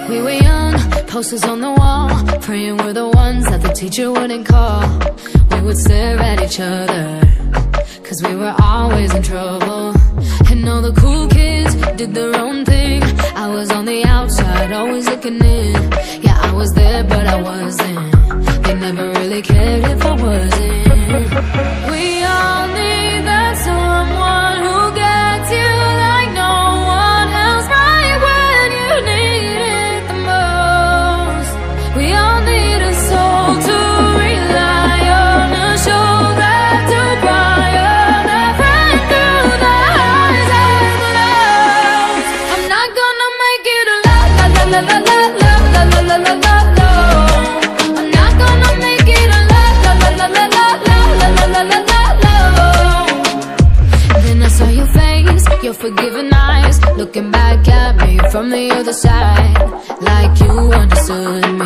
We were young, posters on the wall, praying we're the ones that the teacher wouldn't call. We would stare at each other, cause we were always in trouble. And all the cool kids did their own thing. I was on the outside, always looking in. Yeah, I was there, but I wasn't. They never really cared if I wasn't. We all need that someone who gets you like no one else, right when you need it the most. We all need a soul to rely on, a shoulder to cry on, a friend through the highs and the lows. I'm not gonna make it a la la la la la la la la la la la la. I'm not gonna make it a la la la la la la la la la la la la. Then I saw your face, your forgiving eyes, looking back at me from the other side, like you understood me.